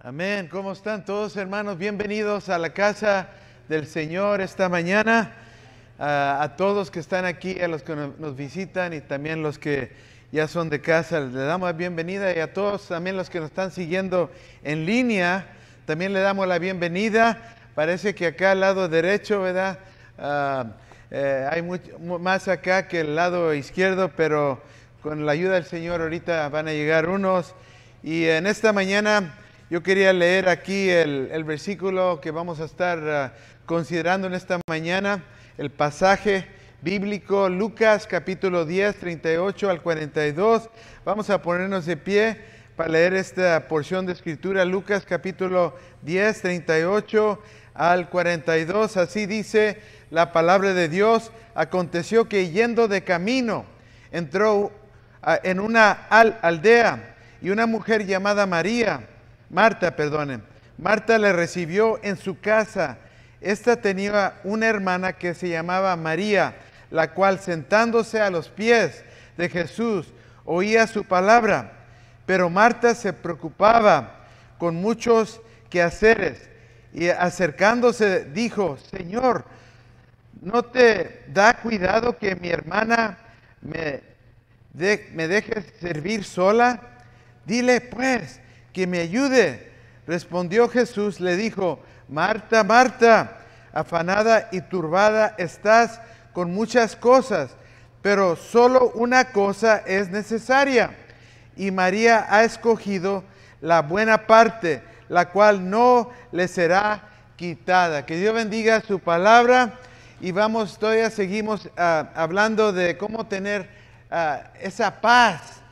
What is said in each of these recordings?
Amén. ¿Cómo están todos, hermanos? Bienvenidos a la casa del Señor esta mañana. A todos que están aquí, a los que nos visitan y también los que ya son de casa, les damos la bienvenida. Y a todos también los que nos están siguiendo en línea, también le damos la bienvenida. Parece que acá al lado derecho, ¿verdad? Hay mucho más acá que el lado izquierdo, pero con la ayuda del Señor ahorita van a llegar unos. Y en esta mañana yo quería leer aquí el versículo que vamos a estar considerando en esta mañana, el pasaje bíblico, Lucas capítulo 10, 38 al 42. Vamos a ponernos de pie para leer esta porción de escritura, Lucas capítulo 10, 38 al 42. Así dice la palabra de Dios: aconteció que yendo de camino, entró en una aldea, y una mujer llamada Marta le recibió en su casa. Esta tenía una hermana que se llamaba María, la cual sentándose a los pies de Jesús oía su palabra. Pero Marta se preocupaba con muchos quehaceres y acercándose dijo: Señor, ¿no te da cuidado que mi hermana me deje servir sola? Dile pues que me ayude. Respondió Jesús, le dijo: Marta, Marta, afanada y turbada estás con muchas cosas, pero solo una cosa es necesaria. Y María ha escogido la buena parte, la cual no le será quitada. Que Dios bendiga su palabra. Y todavía seguimos hablando de cómo tener esa paz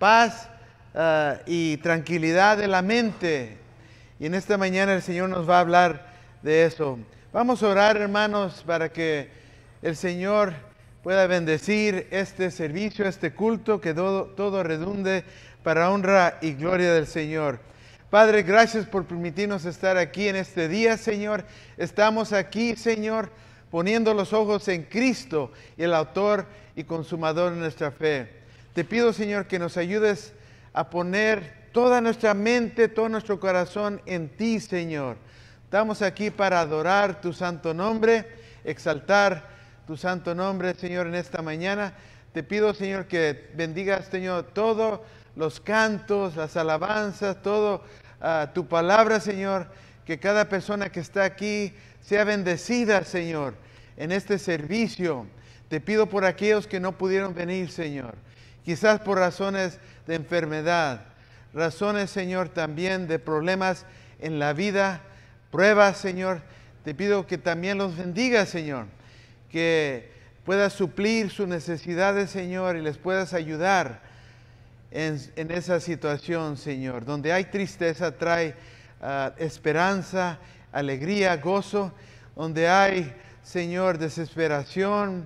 y tranquilidad de la mente. Y en esta mañana el Señor nos va a hablar de eso. Vamos a orar, hermanos, para que el Señor pueda bendecir este servicio, este culto, que todo redunde para honra y gloria del Señor. Padre, gracias por permitirnos estar aquí en este día, Señor. Estamos aquí, Señor, poniendo los ojos en Cristo, el autor y consumador de nuestra fe. Te pido, Señor, que nos ayudes a poner toda nuestra mente, todo nuestro corazón en ti, Señor. Estamos aquí para adorar tu santo nombre, exaltar tu santo nombre, Señor, en esta mañana. Te pido, Señor, que bendigas, Señor, todos los cantos, las alabanzas, todo tu palabra, Señor. Que cada persona que está aquí sea bendecida, Señor, en este servicio. Te pido por aquellos que no pudieron venir, Señor. Quizás por razones de enfermedad, razones, Señor, también de problemas en la vida, pruebas, Señor. Te pido que también los bendiga, Señor, que puedas suplir sus necesidades, Señor, y les puedas ayudar en esa situación, Señor. Donde hay tristeza, trae esperanza, alegría, gozo. Donde hay, Señor, desesperación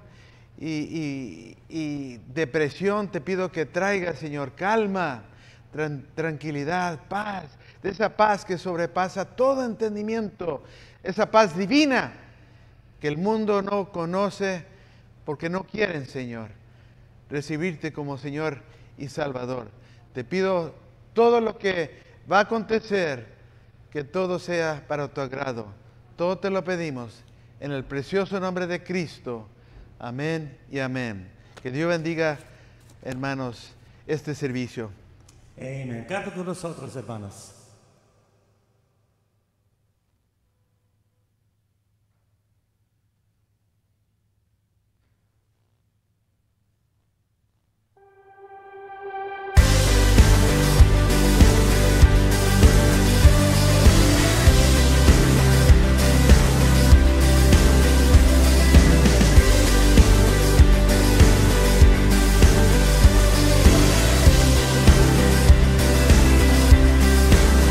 y depresión, te pido que traiga, Señor, calma, tranquilidad, paz, de esa paz que sobrepasa todo entendimiento, esa paz divina que el mundo no conoce porque no quieren, Señor, recibirte como Señor y Salvador. Te pido todo lo que va a acontecer, que todo sea para tu agrado. Todo te lo pedimos en el precioso nombre de Cristo. Amén y amén. Que Dios bendiga, hermanos, este servicio. Amén. Canta con nosotros, hermanos. Jesús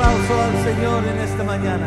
aplauso al Señor en esta mañana.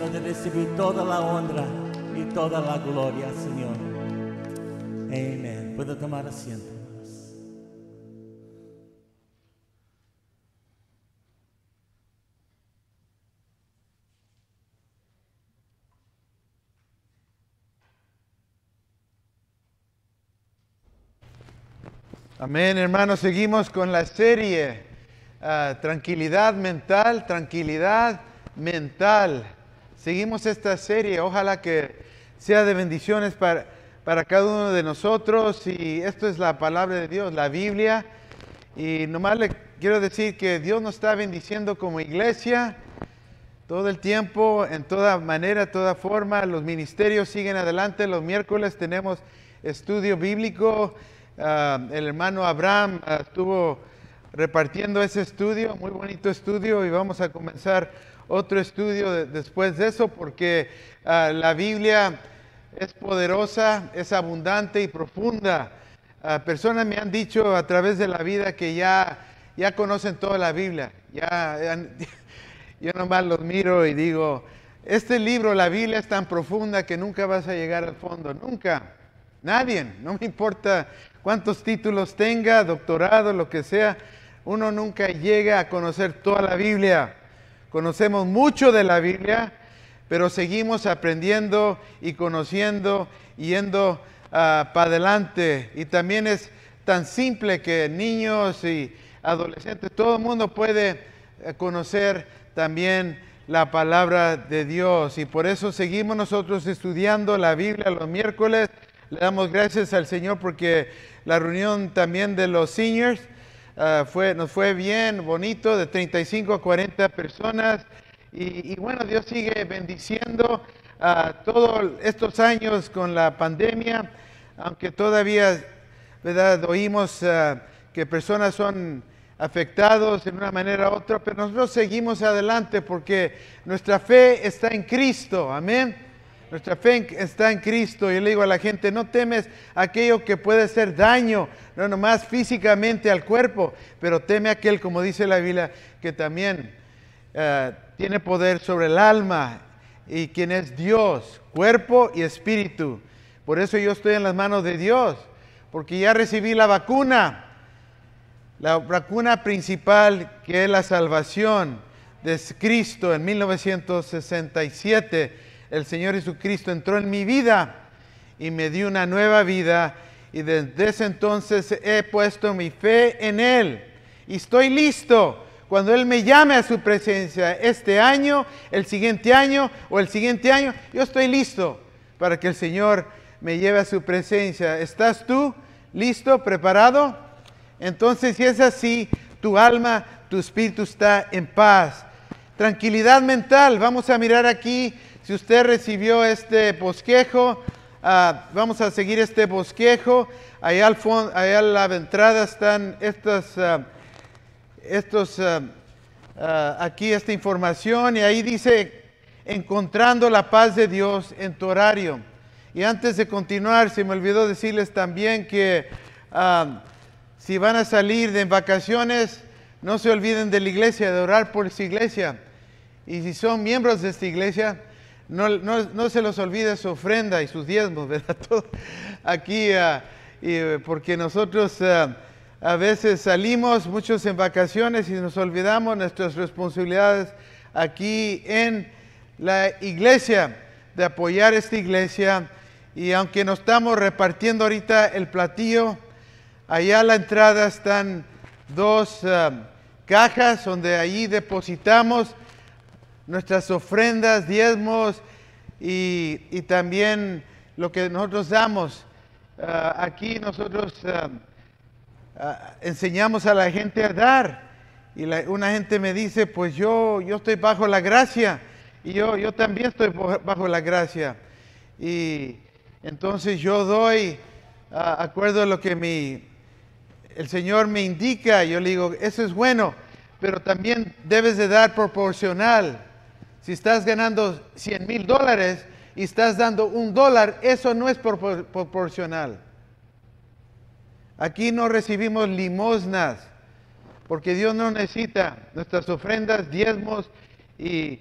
digno de recibir toda la honra y toda la gloria, Señor. Amén. Puede tomar asiento, hermanos. Amén, hermanos. Seguimos con la serie Tranquilidad Mental, Tranquilidad Mental. Seguimos esta serie. Ojalá que sea de bendiciones para cada uno de nosotros. Y esto es la palabra de Dios, la Biblia. Y nomás le quiero decir que Dios nos está bendiciendo como iglesia todo el tiempo, en toda manera, toda forma. Los ministerios siguen adelante. Los miércoles tenemos estudio bíblico. El hermano Abraham estuvo repartiendo ese estudio, muy bonito estudio, y vamos a comenzar otro estudio después de eso, porque la Biblia es poderosa, es abundante y profunda. Personas me han dicho a través de la vida que ya conocen toda la Biblia. Yo nomás los miro y digo, este libro, la Biblia, es tan profunda que nunca vas a llegar al fondo, nunca. Nadie, no me importa cuántos títulos tenga, doctorado, lo que sea, uno nunca llega a conocer toda la Biblia. Conocemos mucho de la Biblia, pero seguimos aprendiendo y conociendo, yendo para adelante. Y también es tan simple que niños y adolescentes, todo el mundo puede conocer también la palabra de Dios. Y por eso seguimos nosotros estudiando la Biblia los miércoles. Le damos gracias al Señor porque la reunión también de los seniors nos fue bien, bonito, de 35 a 40 personas. Y bueno, Dios sigue bendiciendo todos estos años con la pandemia, aunque todavía, ¿verdad?, oímos que personas son afectados en una manera u otra, pero nosotros seguimos adelante porque nuestra fe está en Cristo. Amén. Nuestra fe está en Cristo. Yo le digo a la gente, no temes aquello que puede hacer daño, no nomás físicamente al cuerpo, pero teme aquel, como dice la Biblia, que también tiene poder sobre el alma, y quien es Dios, cuerpo y espíritu. Por eso yo estoy en las manos de Dios, porque ya recibí la vacuna principal, que es la salvación de Cristo. En 1967 el Señor Jesucristo entró en mi vida y me dio una nueva vida, y desde ese entonces he puesto mi fe en Él y estoy listo cuando Él me llame a su presencia este año, el siguiente año o el siguiente año. Yo estoy listo para que el Señor me lleve a su presencia. ¿Estás tú listo, preparado? Entonces, si es así, tu alma, tu espíritu está en paz. Tranquilidad mental. Vamos a mirar aquí. Si usted recibió este bosquejo, vamos a seguir este bosquejo. Allá al fondo, allá a la entrada están aquí esta información, y ahí dice encontrando la paz de Dios en tu horario. Y antes de continuar, se me olvidó decirles también que si van a salir de vacaciones, no se olviden de la iglesia, de orar por esa iglesia. Y si son miembros de esta iglesia, no se los olvide su ofrenda y sus diezmos, ¿verdad? Todo aquí, porque nosotros a veces salimos, muchos en vacaciones, y nos olvidamos nuestras responsabilidades aquí en la iglesia, de apoyar esta iglesia. Y aunque no estamos repartiendo ahorita el platillo, allá a la entrada están dos cajas donde allí depositamos nuestras ofrendas, diezmos y también lo que nosotros damos. Aquí nosotros enseñamos a la gente a dar. Y una gente me dice, pues yo estoy bajo la gracia. Y yo también estoy bajo la gracia. Y entonces yo doy acuerdo a lo que el Señor me indica. Yo le digo, eso es bueno, pero también debes de dar proporcional. Si estás ganando $100,000 y estás dando $1, eso no es proporcional. Aquí no recibimos limosnas, porque Dios no necesita nuestras ofrendas, diezmos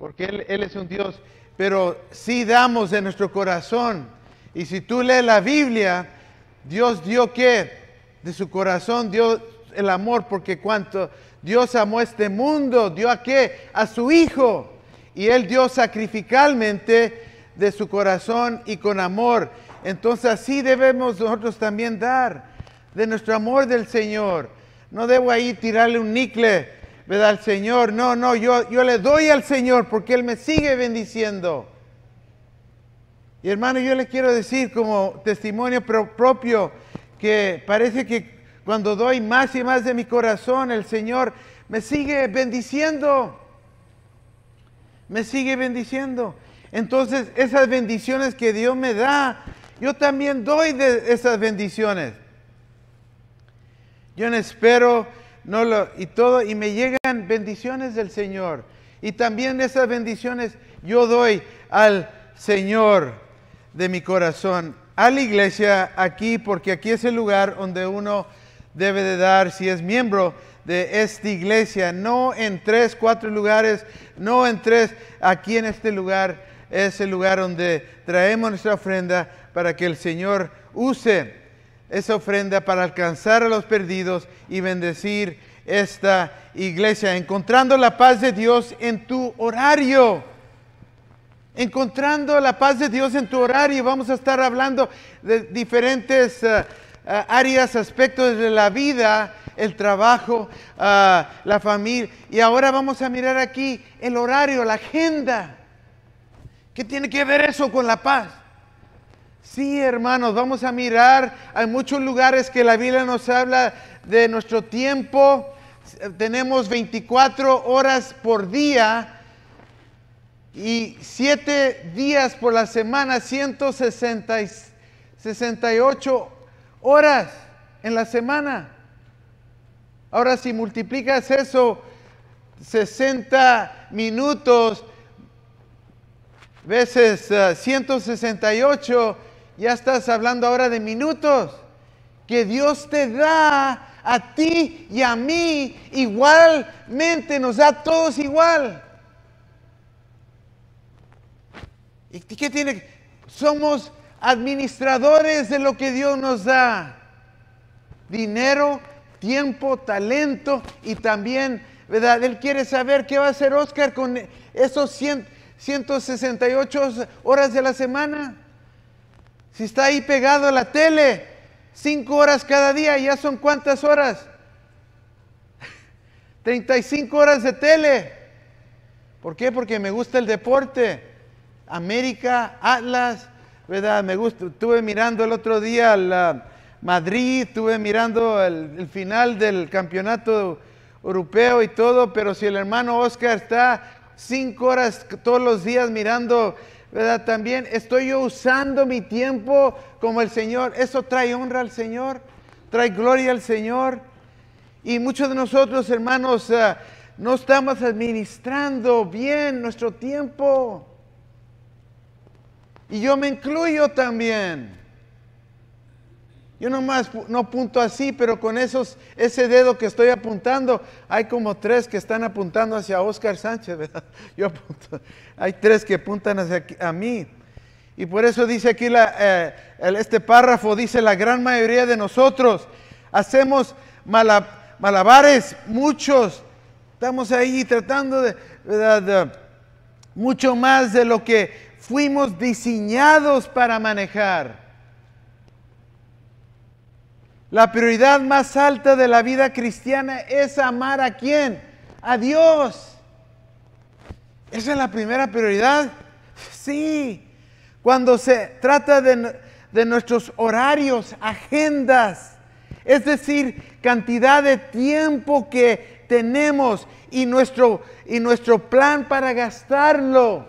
porque Él es un Dios, pero sí damos de nuestro corazón. Y si tú lees la Biblia, Dios dio ¿qué? De su corazón dio el amor, porque cuanto Dios amó este mundo, dio ¿a qué? A su Hijo. Y Él dio sacrificalmente de su corazón y con amor. Entonces así debemos nosotros también dar de nuestro amor del Señor. No debo ahí tirarle un nicle, ¿verdad? Al Señor. No, yo le doy al Señor porque Él me sigue bendiciendo. Y hermano, yo le quiero decir como testimonio propio que parece que cuando doy más y más de mi corazón, el Señor me sigue bendiciendo. Me sigue bendiciendo. Entonces, esas bendiciones que Dios me da, yo también doy de esas bendiciones. Yo no espero y me llegan bendiciones del Señor. Y también esas bendiciones yo doy al Señor de mi corazón, a la iglesia aquí, porque aquí es el lugar donde uno debe de dar si es miembro de esta iglesia, no en 3, 4 lugares, no en 3, aquí en este lugar es el lugar donde traemos nuestra ofrenda para que el Señor use esa ofrenda para alcanzar a los perdidos y bendecir esta iglesia, encontrando la paz de Dios en tu horario. Encontrando la paz de Dios en tu horario. Vamos a estar hablando de diferentes áreas, aspectos de la vida, el trabajo, la familia. Y ahora vamos a mirar aquí el horario, la agenda. ¿Qué tiene que ver eso con la paz? Sí, hermanos, vamos a mirar. Hay muchos lugares que la Biblia nos habla de nuestro tiempo. Tenemos 24 horas por día. Y 7 días por la semana, 168 horas en la semana. Ahora si multiplicas eso, 60 minutos veces 168, ya estás hablando ahora de minutos que Dios te da a ti y a mí igualmente, nos da a todos igual. ¿Y qué tiene? Somos administradores de lo que Dios nos da. Dinero, tiempo, talento y también, ¿verdad? Él quiere saber qué va a hacer Oscar con esos 168 horas de la semana. Si está ahí pegado a la tele, 5 horas cada día, ¿ya son cuántas horas? 35 horas de tele. ¿Por qué? Porque me gusta el deporte. América, Atlas, ¿verdad? Me gusta. Estuve mirando el otro día al Madrid, estuve mirando el final del campeonato europeo y todo, pero si el hermano Oscar está 5 horas todos los días mirando, ¿verdad? También estoy yo usando mi tiempo como el Señor. Eso trae honra al Señor, trae gloria al Señor. Y muchos de nosotros, hermanos, no estamos administrando bien nuestro tiempo. Y yo me incluyo también. Yo nomás no apunto así, pero con ese dedo que estoy apuntando, hay como 3 que están apuntando hacia Oscar Sánchez, ¿verdad? Yo apunto, hay 3 que apuntan a mí. Y por eso dice aquí este párrafo, dice: la gran mayoría de nosotros hacemos malabares, muchos. Estamos ahí tratando de mucho más de lo que fuimos diseñados para manejar. La prioridad más alta de la vida cristiana es amar ¿a quién? A Dios. ¿Esa es la primera prioridad? Sí. Cuando se trata de nuestros horarios, agendas, es decir, cantidad de tiempo que tenemos y nuestro plan para gastarlo.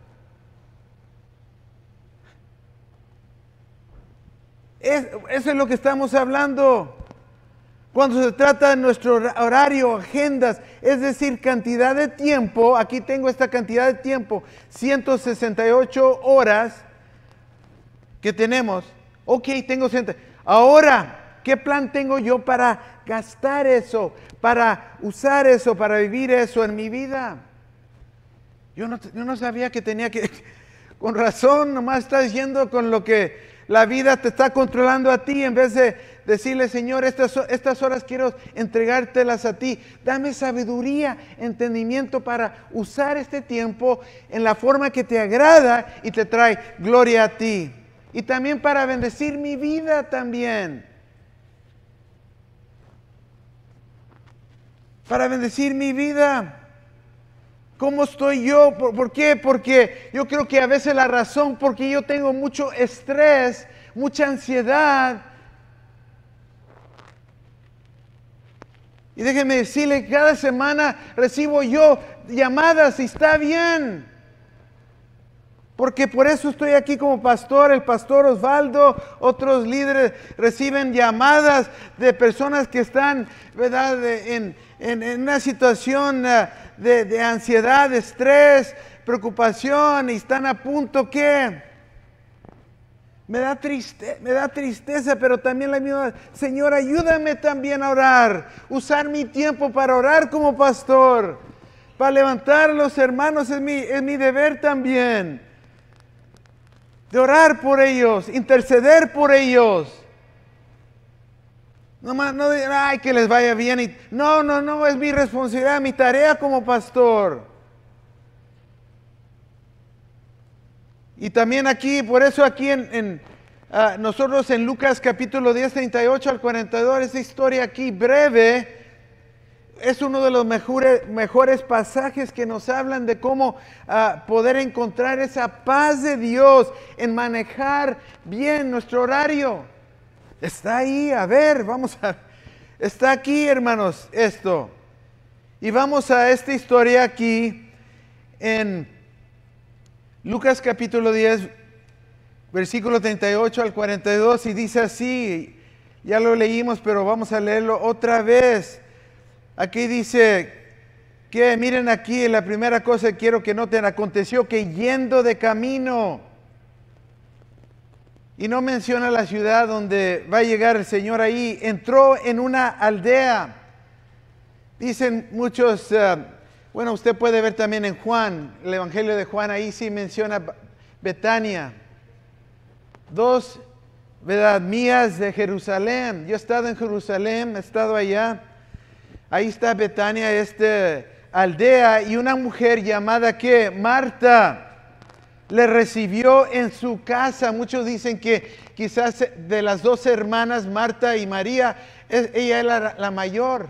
Eso es lo que estamos hablando. Cuando se trata de nuestro horario, agendas, es decir, cantidad de tiempo, aquí tengo esta cantidad de tiempo, 168 horas que tenemos. Ok, tengo 100. Ahora, ¿qué plan tengo yo para gastar eso, para usar eso, para vivir eso en mi vida? Yo no sabía que tenía que... Con razón, nomás estás yendo con lo que la vida te está controlando a ti, en vez de decirle, Señor, estas horas quiero entregártelas a ti. Dame sabiduría, entendimiento para usar este tiempo en la forma que te agrada y te trae gloria a ti. Y también para bendecir mi vida también. Para bendecir mi vida. ¿Cómo estoy yo? ¿Por qué? Porque yo creo que a veces la razón, porque yo tengo mucho estrés, mucha ansiedad. Y déjeme decirle, cada semana recibo yo llamadas y está bien. Porque por eso estoy aquí como pastor, el pastor Osvaldo, otros líderes reciben llamadas de personas que están, ¿verdad?, en una situación de ansiedad, de estrés, preocupación, y están a punto que me da tristeza, pero también la misma, Señor, ayúdame también a orar, usar mi tiempo para orar como pastor, para levantar a los hermanos, es mi deber también, de orar por ellos, interceder por ellos. No digan, ay, que les vaya bien. No, es mi responsabilidad, mi tarea como pastor. Y también aquí, por eso aquí nosotros en Lucas capítulo 10, 38 al 42, esta historia aquí breve, es uno de los mejores pasajes que nos hablan de cómo poder encontrar esa paz de Dios en manejar bien nuestro horario. Está ahí, a ver, está aquí, hermanos, esto. Y vamos a esta historia aquí en Lucas capítulo 10, versículo 38 al 42, y dice así, ya lo leímos, pero vamos a leerlo otra vez. Aquí dice que, miren aquí, la primera cosa que quiero que noten, aconteció que yendo de camino, y no menciona la ciudad donde va a llegar el Señor ahí, entró en una aldea. Dicen muchos, bueno, usted puede ver también en Juan, el Evangelio de Juan, ahí sí menciona Betania. 2, ¿verdad?, millas de Jerusalén. Yo he estado en Jerusalén, he estado allá. Ahí está Betania, esta aldea, y una mujer llamada ¿qué? Marta le recibió en su casa. Muchos dicen que quizás de las dos hermanas, Marta y María, ella era la mayor,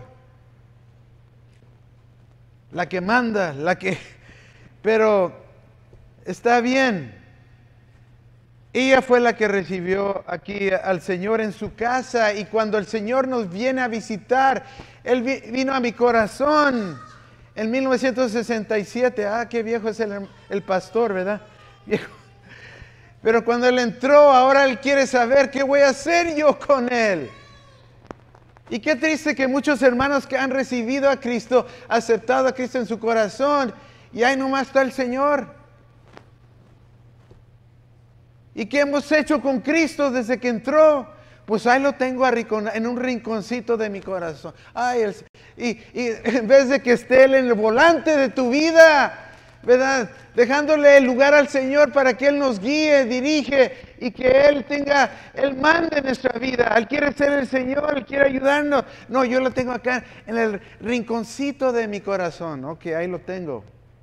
la que manda, pero está bien. Ella fue la que recibió aquí al Señor en su casa, y cuando el Señor nos viene a visitar, Él vino a mi corazón en 1967. Qué viejo es el pastor, ¿verdad? Viejo. Pero cuando Él entró, ahora Él quiere saber qué voy a hacer yo con Él. Y qué triste que muchos hermanos que han recibido a Cristo, aceptado a Cristo en su corazón, y ahí nomás está el Señor. ¿Y qué hemos hecho con Cristo desde que entró? Pues ahí lo tengo en un rinconcito de mi corazón. Y en vez de que esté Él en el volante de tu vida, ¿verdad?, dejándole el lugar al Señor para que Él nos guíe, dirige, y que Él mande en nuestra vida. Él quiere ser el Señor, Él quiere ayudarnos. No, yo lo tengo acá en el rinconcito de mi corazón. Ok, ahí lo tengo.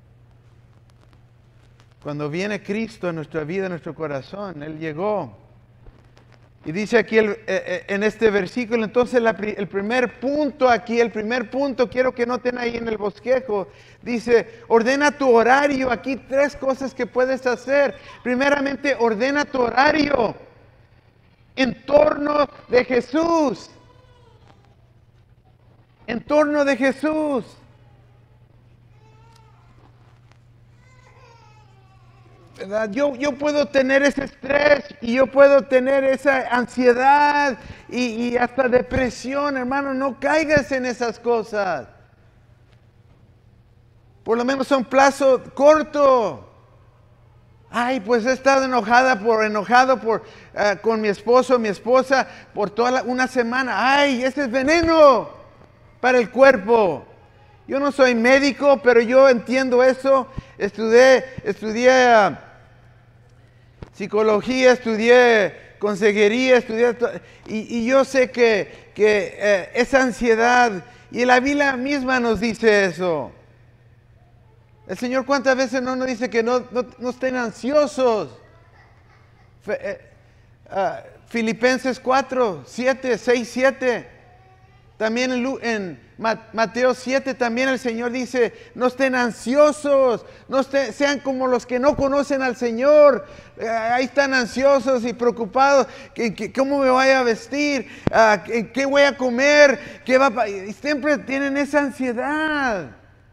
Cuando viene Cristo en nuestra vida, en nuestro corazón, Él llegó. Y dice aquí en este versículo, entonces el primer punto aquí, quiero que noten ahí en el bosquejo, dice, ordena tu horario. Aquí 3 cosas que puedes hacer. Primeramente, ordena tu horario en torno de Jesús. En torno de Jesús. ¿Verdad? Yo puedo tener ese estrés, y yo puedo tener esa ansiedad y hasta depresión, hermano. No caigas en esas cosas. Por lo menos a un plazo corto. Pues he estado enojado con mi esposo o mi esposa por toda una semana. Ese es veneno para el cuerpo. Yo no soy médico, pero yo entiendo eso. Estudié psicología, estudié consejería, y yo sé que esa ansiedad, y la Biblia misma nos dice eso. El Señor, ¿cuántas veces no nos dice que no estén ansiosos? Filipenses 4, 7, 6, 7. También en Mateo 7 también el Señor dice, no estén ansiosos, sean como los que no conocen al Señor. Ahí están ansiosos y preocupados, ¿cómo me voy a vestir? ¿Qué voy a comer? Y siempre tienen esa ansiedad.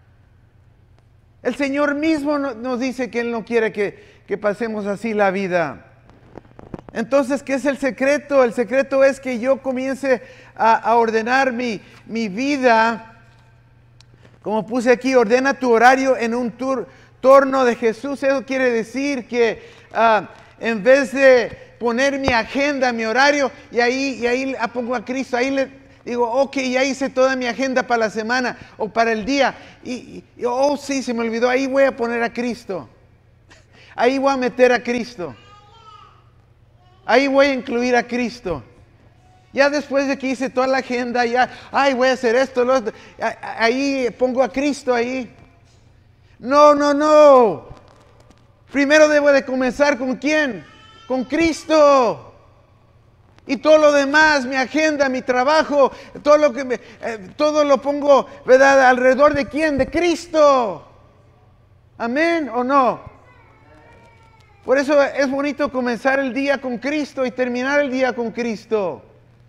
El Señor mismo nos dice que Él no quiere que pasemos así la vida. Entonces, ¿qué es el secreto? El secreto es que yo comience a ordenar mi vida. Como puse aquí, ordena tu horario en un torno de Jesús. Eso quiere decir que en vez de poner mi agenda, mi horario, y ahí pongo a Cristo, ahí le digo, ok, ya hice toda mi agenda para la semana o para el día. Oh, sí, se me olvidó, ahí voy a poner a Cristo. Ahí voy a meter a Cristo. Ahí voy a incluir a Cristo. Ya después de que hice toda la agenda, voy a hacer esto, lo otro, ahí pongo a Cristo ahí. No. Primero debo de comenzar ¿con quién? Con Cristo. Y todo lo demás, mi agenda, mi trabajo, todo lo pongo, ¿verdad? ¿Alrededor de quién? De Cristo. ¿Amén o no? Por eso es bonito comenzar el día con Cristo y terminar el día con Cristo.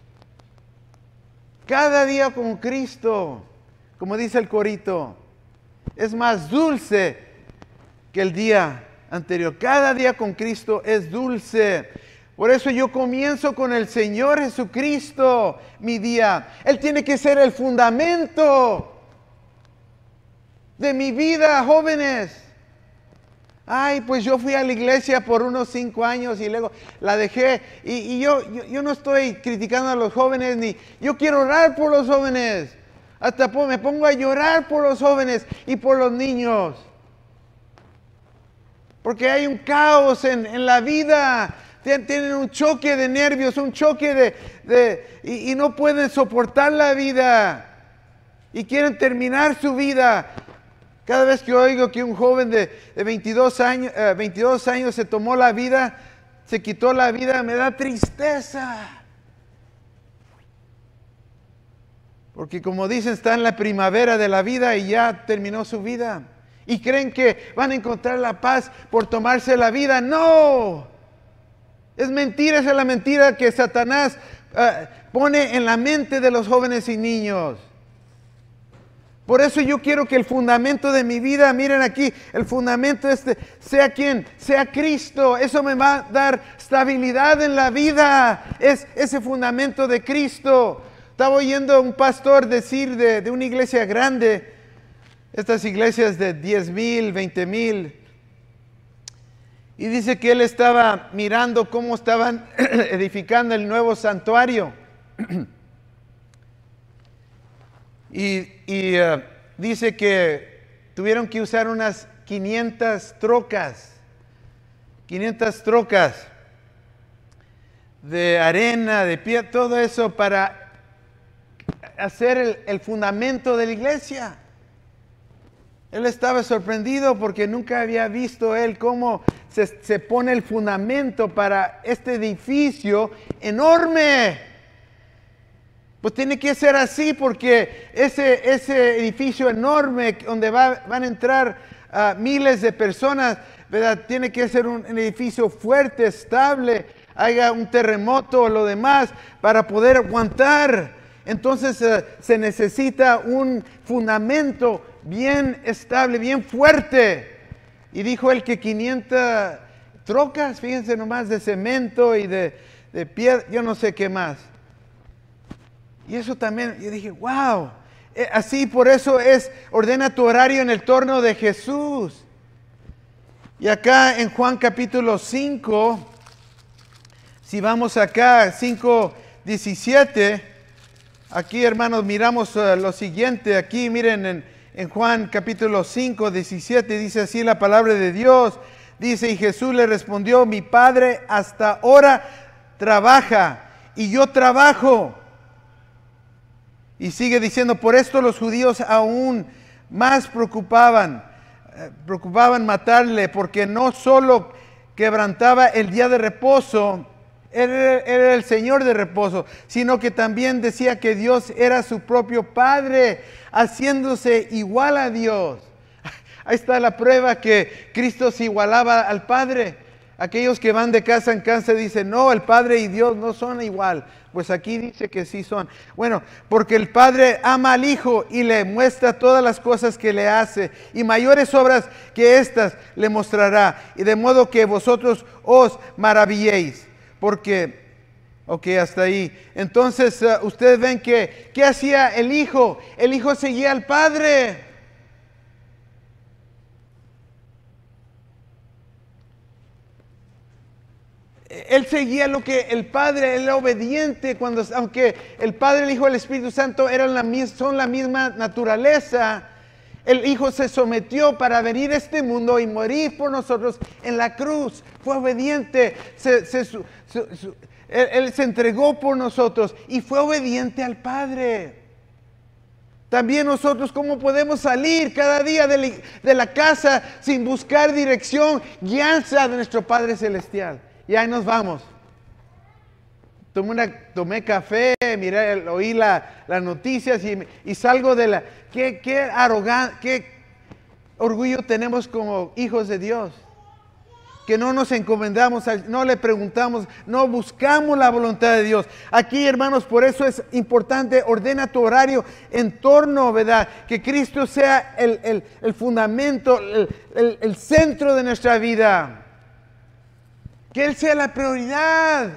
Cada día con Cristo, como dice el corito, es más dulce que el día anterior. Cada día con Cristo es dulce. Por eso yo comienzo con el Señor Jesucristo mi día. Él tiene que ser el fundamento de mi vida, jóvenes. Pues yo fui a la iglesia por unos 5 años y luego la dejé. Y yo no estoy criticando a los jóvenes, ni yo quiero orar por los jóvenes. Hasta me pongo a llorar por los jóvenes y por los niños. Porque hay un caos en la vida. Tienen un choque de nervios, un choque y no pueden soportar la vida. Y quieren terminar su vida. Cada vez que oigo que un joven de 22 años se tomó la vida, se quitó la vida, me da tristeza. Porque como dicen, está en la primavera de la vida y ya terminó su vida. Y creen que van a encontrar la paz por tomarse la vida. ¡No! Es mentira, esa es la mentira que Satanás pone en la mente de los jóvenes y niños. Por eso yo quiero que el fundamento de mi vida, miren aquí, el fundamento sea ¿quién? Sea Cristo. Eso me va a dar estabilidad en la vida. Es ese fundamento de Cristo. Estaba oyendo a un pastor decir de una iglesia grande, estas iglesias de 10,000, 20,000, y dice que él estaba mirando cómo estaban edificando el nuevo santuario. Y dice que tuvieron que usar unas 500 trocas de arena, de piedra, todo eso para hacer el fundamento de la iglesia. Él estaba sorprendido porque nunca había visto él cómo se pone el fundamento para este edificio enorme. Pues tiene que ser así porque ese edificio enorme donde van a entrar miles de personas, ¿verdad? Tiene que ser un edificio fuerte, estable, haya un terremoto o lo demás para poder aguantar. Entonces se necesita un fundamento bien estable, bien fuerte. Y dijo él que 500 trocas, fíjense nomás, de cemento y de piedra, yo no sé qué más. Y eso también, yo dije, wow, así por eso ordena tu horario en el torno de Jesús. Y acá en Juan capítulo 5, si vamos acá, 5:17, aquí hermanos miramos lo siguiente, aquí miren en Juan capítulo 5, 17, dice así la palabra de Dios. Dice, y Jesús le respondió, mi Padre hasta ahora trabaja y yo trabajo. Y sigue diciendo, por esto los judíos aún más preocupaban matarle, porque no solo quebrantaba el día de reposo, era el Señor de reposo, sino que también decía que Dios era su propio Padre, haciéndose igual a Dios. Ahí está la prueba que Cristo se igualaba al Padre. Aquellos que van de casa en casa dicen, no, el Padre y Dios no son igual. Pues aquí dice que sí son. Bueno, porque el Padre ama al Hijo y le muestra todas las cosas que le hace. Y mayores obras que estas le mostrará. Y de modo que vosotros os maravilléis. Porque, ok, hasta ahí. Entonces, ustedes ven que, ¿qué hacía el Hijo? El Hijo seguía al Padre. Él seguía lo que el Padre, él era obediente, aunque el Padre, el Hijo y el Espíritu Santo son la misma naturaleza. El Hijo se sometió para venir a este mundo y morir por nosotros en la cruz. Fue obediente, Él se entregó por nosotros y fue obediente al Padre. También nosotros, ¿cómo podemos salir cada día de la casa sin buscar dirección, guianza de nuestro Padre Celestial? Y ahí nos vamos. Tomé café, miré, oí las noticias y salgo de la... Qué arrogante, qué orgullo tenemos como hijos de Dios. Que no nos encomendamos, no le preguntamos, no buscamos la voluntad de Dios. Aquí, hermanos, por eso es importante, ordena tu horario en torno, ¿verdad? Que Cristo sea el fundamento, el centro de nuestra vida. Que Él sea la prioridad.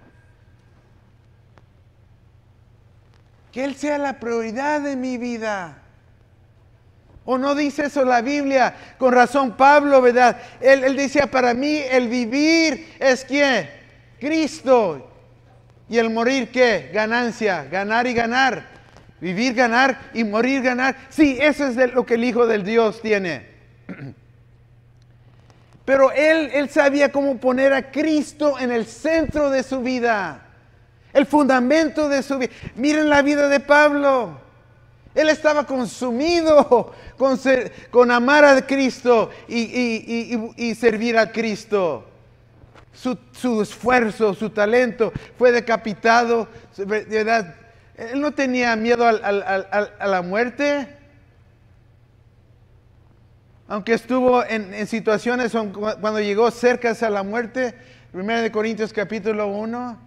Que Él sea la prioridad de mi vida. ¿O no dice eso la Biblia? Con razón Pablo, ¿verdad? Él decía, para mí el vivir es ¿quién? Cristo. Y el morir ¿qué? Ganancia, ganar y ganar. Vivir, ganar y morir, ganar. Sí, eso es lo que el Hijo del Dios tiene. Pero él sabía cómo poner a Cristo en el centro de su vida. El fundamento de su vida. Miren la vida de Pablo. Él estaba consumido con amar a Cristo y servir a Cristo. Su esfuerzo, su talento fue decapitado. ¿Verdad? Él no tenía miedo a la muerte. Aunque estuvo en situaciones cuando llegó cerca a la muerte, 1 Corintios capítulo 1,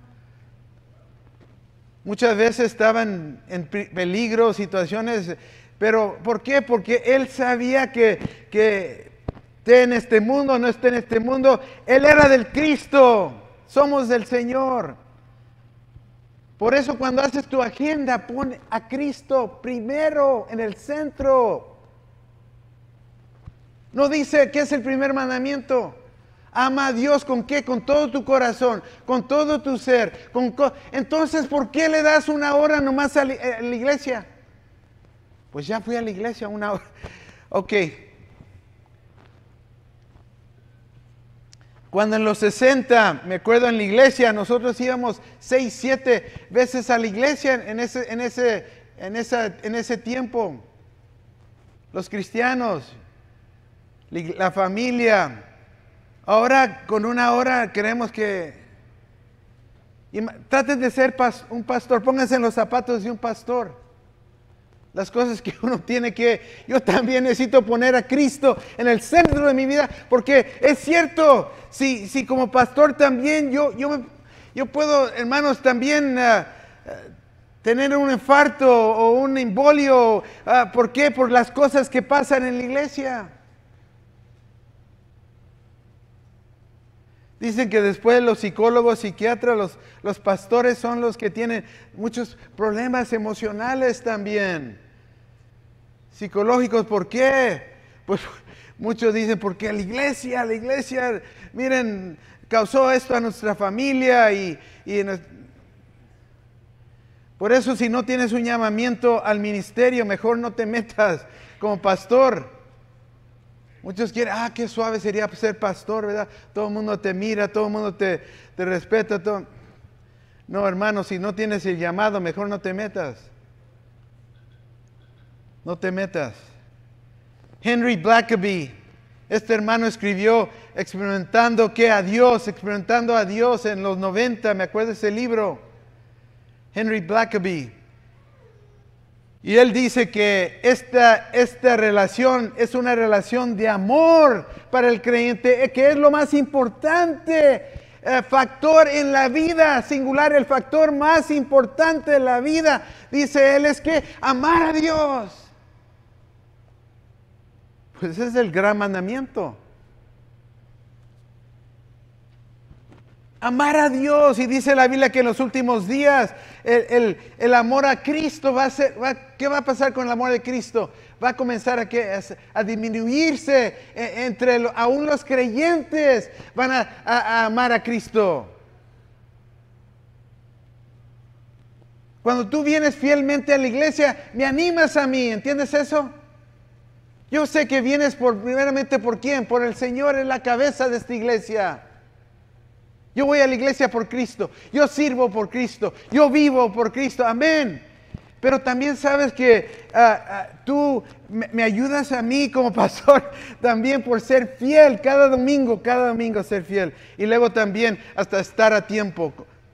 muchas veces estaban en peligro, situaciones, pero ¿por qué? Porque él sabía que esté en este mundo, no esté en este mundo, él era del Cristo, somos del Señor. Por eso cuando haces tu agenda, pon a Cristo primero en el centro. No dice que es el primer mandamiento. Ama a Dios ¿con qué? Con todo tu corazón, con todo tu ser. Entonces, ¿por qué le das una hora nomás a la iglesia? Pues ya fui a la iglesia una hora. Ok. Cuando en los 60, me acuerdo en la iglesia, nosotros íbamos 6, 7 veces a la iglesia en ese tiempo. Los cristianos. La familia. Ahora con una hora queremos que... traten de ser un pastor. Pónganse en los zapatos de un pastor. Las cosas que uno tiene que... Yo también necesito poner a Cristo en el centro de mi vida. Porque es cierto, si como pastor también yo puedo, hermanos, también... tener un infarto o un embolio. ¿Por qué? Por las cosas que pasan en la iglesia. Dicen que después los psicólogos, psiquiatras, los pastores son los que tienen muchos problemas emocionales también. Psicológicos, ¿por qué? Pues muchos dicen, porque la iglesia, miren, causó esto a nuestra familia por eso si no tienes un llamamiento al ministerio, mejor no te metas. como pastor. Muchos quieren, qué suave sería ser pastor, ¿verdad? Todo el mundo te mira, todo el mundo te respeta. Todo. No, hermano, si no tienes el llamado, mejor no te metas. No te metas. Henry Blackaby, este hermano escribió experimentando a Dios en los 90, me acuerdo de ese libro. Henry Blackaby. Y él dice que esta relación es una relación de amor para el creyente, que es lo más importante factor en la vida, singular, el factor más importante de la vida, dice él, es que amar a Dios. Pues ese es el gran mandamiento. Amar a Dios. Y dice la Biblia que en los últimos días el amor a Cristo ¿qué va a pasar con el amor de Cristo? Va a comenzar a disminuirse aún los creyentes van a amar a Cristo. Cuando tú vienes fielmente a la iglesia, me animas a mí, ¿entiendes eso? Yo sé que vienes primeramente ¿por quién? Por el Señor, en la cabeza de esta iglesia. Yo voy a la iglesia por Cristo, yo sirvo por Cristo, yo vivo por Cristo, amén. Pero también sabes que tú me ayudas a mí como pastor también por ser fiel cada domingo ser fiel. Y luego también hasta estar a tiempo.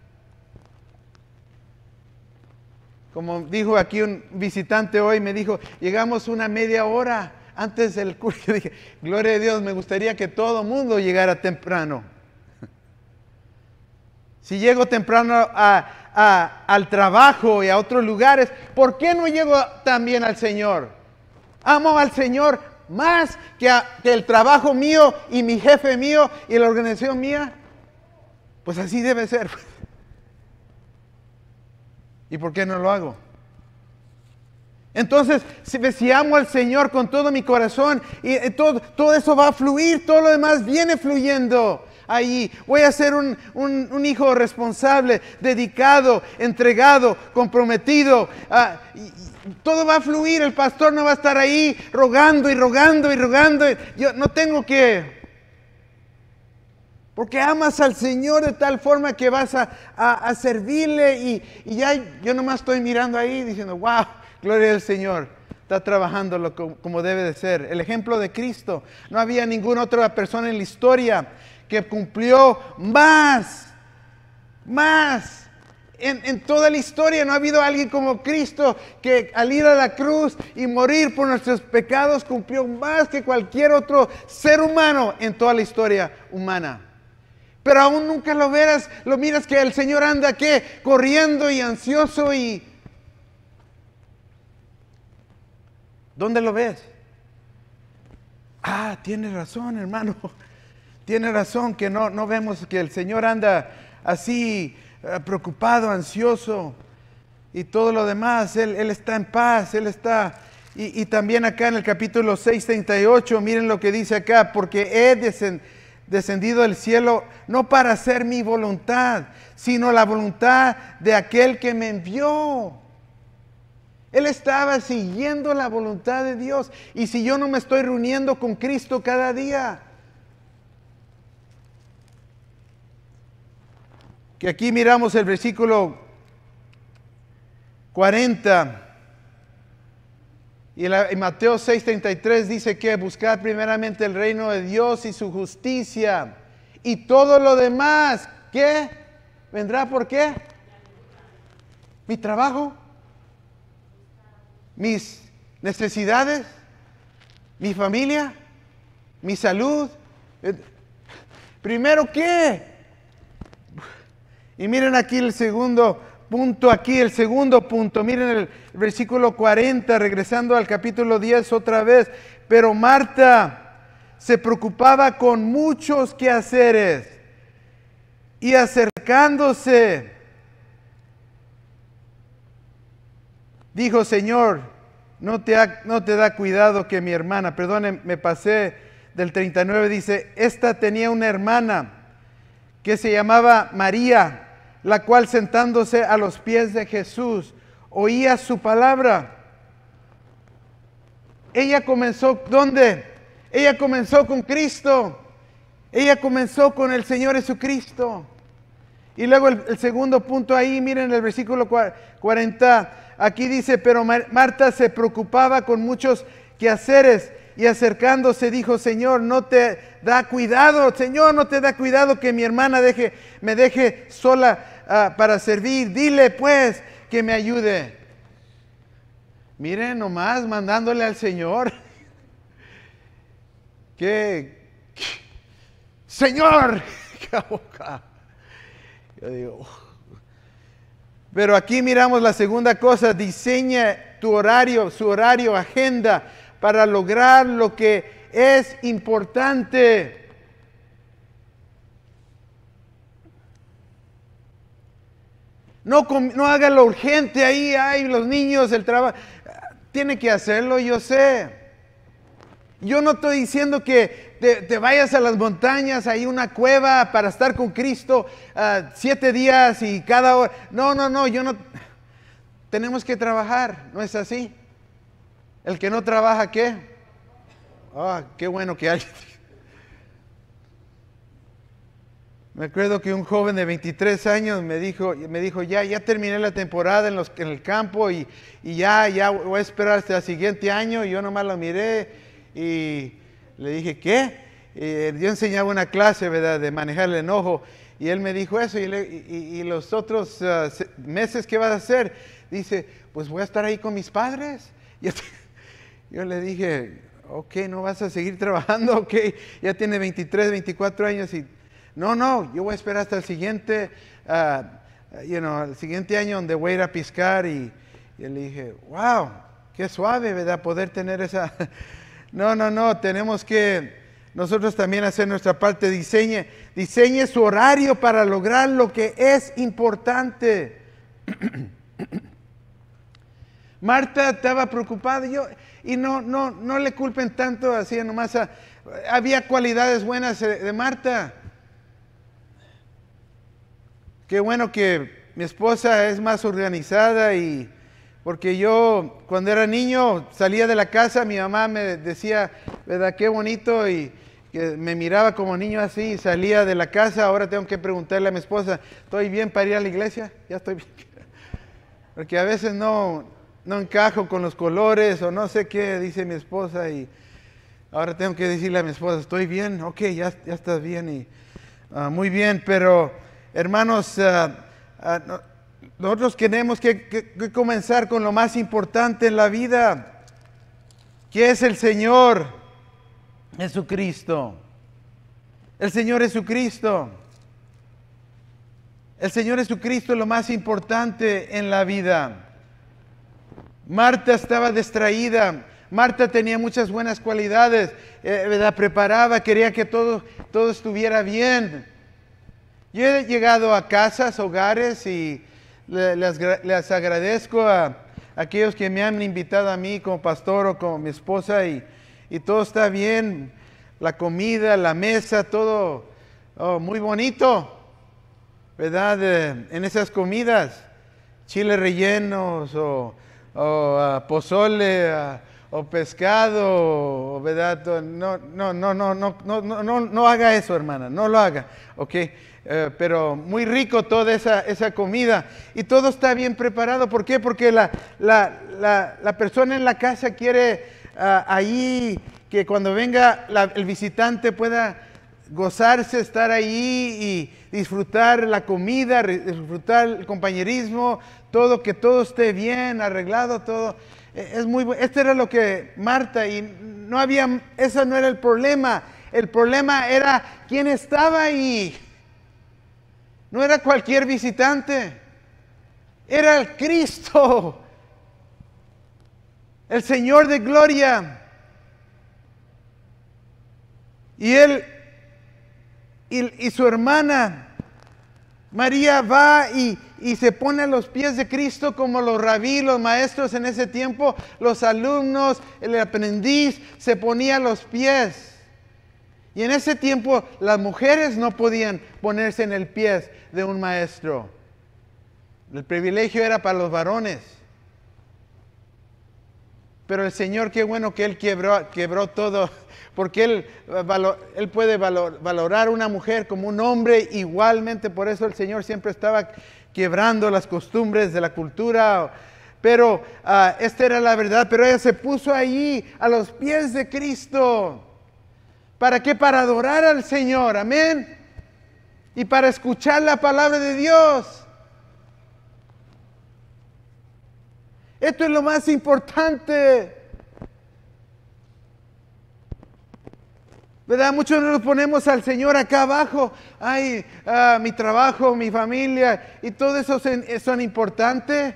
Como dijo aquí un visitante hoy, me dijo, llegamos una media hora antes del curso. Yo dije, gloria a Dios, me gustaría que todo el mundo llegara temprano. Si llego temprano al trabajo y a otros lugares, ¿por qué no llego también al Señor? Amo al Señor más que el trabajo mío y mi jefe mío y la organización mía. Pues así debe ser. ¿Y por qué no lo hago? Entonces, si amo al Señor con todo mi corazón, y todo eso va a fluir, todo lo demás viene fluyendo ahí. Voy a ser un hijo responsable, dedicado, entregado, comprometido. Todo va a fluir, el pastor no va a estar ahí rogando y rogando y rogando. Yo no tengo que... Porque amas al Señor de tal forma que vas a servirle y ya yo nomás estoy mirando ahí diciendo, wow, gloria al Señor, está trabajando como debe de ser. El ejemplo de Cristo, no había ninguna otra persona en la historia que cumplió más. En toda la historia no ha habido alguien como Cristo que al ir a la cruz y morir por nuestros pecados cumplió más que cualquier otro ser humano en toda la historia humana. Pero aún nunca lo miras que el Señor anda ¿qué? Corriendo y ansioso y... ¿Dónde lo ves? Tienes razón, hermano. Tienes razón que no vemos que el Señor anda así preocupado, ansioso y todo lo demás. Él está en paz, Él está... Y también acá en el capítulo 6:38, miren lo que dice acá, porque he descendido del cielo no para hacer mi voluntad, sino la voluntad de aquel que me envió. Él estaba siguiendo la voluntad de Dios. Y si yo no me estoy reuniendo con Cristo cada día, que aquí miramos el versículo 40 y Mateo 6:33 dice que buscad primeramente el reino de Dios y su justicia y todo lo demás, ¿qué? ¿Vendrá por qué? Mi trabajo, mis necesidades, mi familia, mi salud. ¿Primero qué? Y miren aquí el segundo punto, miren el versículo 40, regresando al capítulo 10 otra vez. Pero Marta se preocupaba con muchos quehaceres y acercándose, dijo, Señor, no te da cuidado que mi hermana, perdone, me pasé del 39, dice, esta tenía una hermana que se llamaba María, la cual sentándose a los pies de Jesús, oía su palabra. ella comenzó, ¿dónde? Ella comenzó con Cristo. Ella comenzó con el Señor Jesucristo. Y luego el segundo punto ahí, miren el versículo 40. Aquí dice, pero Marta se preocupaba con muchos quehaceres y acercándose dijo, Señor, no te da cuidado, Señor, no te da cuidado que mi hermana me deje sola para servir. Dile pues que me ayude. Miren nomás, mandándole al Señor. Señor, yo digo, pero aquí miramos la segunda cosa, diseña tu horario, su horario, agenda, para lograr lo que es importante. No haga lo urgente ahí, ay, los niños, el trabajo. Tiene que hacerlo, yo sé. Yo no estoy diciendo que te vayas a las montañas, ahí una cueva para estar con Cristo 7 días y cada hora. No, yo no. Tenemos que trabajar, ¿no es así? El que no trabaja, ¿qué? Qué bueno que alguien. Me acuerdo que un joven de 23 años me dijo, ya terminé la temporada en el campo y ya voy a esperar hasta el siguiente año. Y yo nomás lo miré y le dije, ¿qué? Yo enseñaba una clase, ¿verdad?, de manejar el enojo. Y él me dijo eso. Y los otros meses, ¿qué vas a hacer? Dice, pues voy a estar ahí con mis padres. Yo le dije, ok, ¿no vas a seguir trabajando? Ok, ya tiene 23, 24 años y... No, yo voy a esperar hasta el siguiente, el siguiente año donde voy a ir a piscar. Y le dije, wow, qué suave, ¿verdad? Poder tener esa... No, tenemos que nosotros también hacer nuestra parte. Diseñe su horario para lograr lo que es importante. Marta estaba preocupada y no le culpen tanto así nomás. Había cualidades buenas de Marta. Qué bueno que mi esposa es más organizada porque yo cuando era niño salía de la casa, mi mamá me decía, ¿verdad? Qué bonito, y que me miraba como niño así y salía de la casa. Ahora tengo que preguntarle a mi esposa, ¿estoy bien para ir a la iglesia? Ya estoy bien. Porque a veces no encajo con los colores o no sé qué, dice mi esposa, y ahora tengo que decirle a mi esposa, ¿estoy bien? Ok, ya estás bien y muy bien, pero... Hermanos, nosotros tenemos que comenzar con lo más importante en la vida, que es el Señor Jesucristo. El Señor Jesucristo. El Señor Jesucristo es lo más importante en la vida. Marta estaba distraída. Marta tenía muchas buenas cualidades. La preparaba, quería que todo estuviera bien. Yo he llegado a casas, hogares, y les agradezco a aquellos que me han invitado a mí como pastor o como mi esposa, y todo está bien, la comida, la mesa, todo muy bonito, ¿verdad? En esas comidas, chiles rellenos o pozole o pescado, ¿verdad? No haga eso, hermana, no lo haga, ¿ok? Pero muy rico toda esa comida y todo está bien preparado. ¿Por qué? Porque la persona en la casa quiere ahí que cuando venga el visitante pueda gozarse, estar ahí y disfrutar la comida, disfrutar el compañerismo, que todo esté bien arreglado, todo. Es muy bueno. Esto era lo que Marta, y eso no era el problema. El problema era quién estaba ahí. No era cualquier visitante, era el Cristo, el Señor de gloria. Y él y su hermana María va y se pone a los pies de Cristo como los rabí, los maestros en ese tiempo, los alumnos, el aprendiz se ponía a los pies. Y en ese tiempo las mujeres no podían ponerse en el pie de un maestro. El privilegio era para los varones. Pero el Señor, qué bueno que Él quebró todo, porque Él puede valorar a una mujer como un hombre igualmente. Por eso el Señor siempre estaba quebrando las costumbres de la cultura. Pero esta era la verdad. Pero ella se puso allí a los pies de Cristo. ¿Para qué? Para adorar al Señor. Amén. Y para escuchar la palabra de Dios. Esto es lo más importante. ¿Verdad? Muchos nos ponemos al Señor acá abajo. Ay, mi trabajo, mi familia, y todo eso son importantes.